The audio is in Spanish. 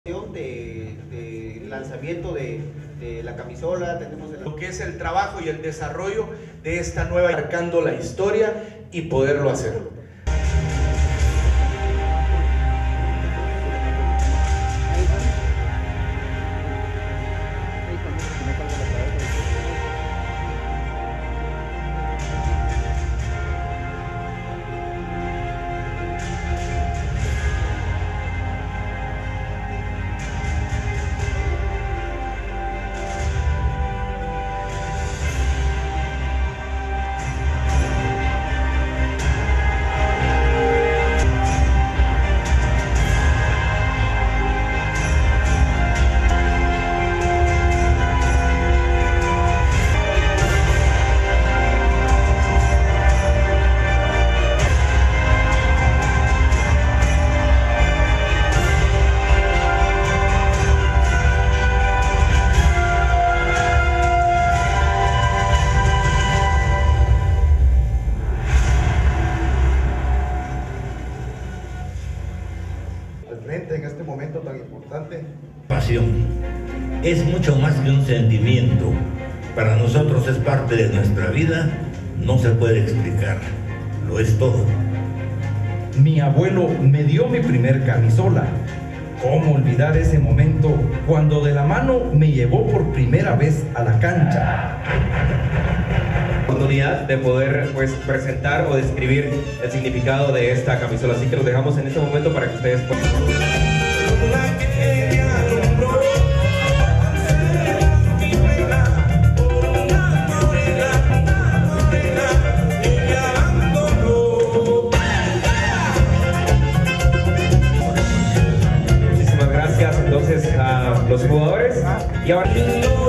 de lanzamiento de la camisola, tenemos lo que es el trabajo y el desarrollo de esta nueva, marcando la historia y poderlo hacer. En este momento tan importante. Pasión es mucho más que un sentimiento. Para nosotros es parte de nuestra vida, no se puede explicar, lo es todo. Mi abuelo me dio mi primer camisola. ¿Cómo olvidar ese momento cuando de la mano me llevó por primera vez a la cancha? Oportunidad de poder presentar o describir el significado de esta camisola, así que los dejamos en este momento para que ustedes puedan. Muchísimas gracias entonces a los jugadores y ahora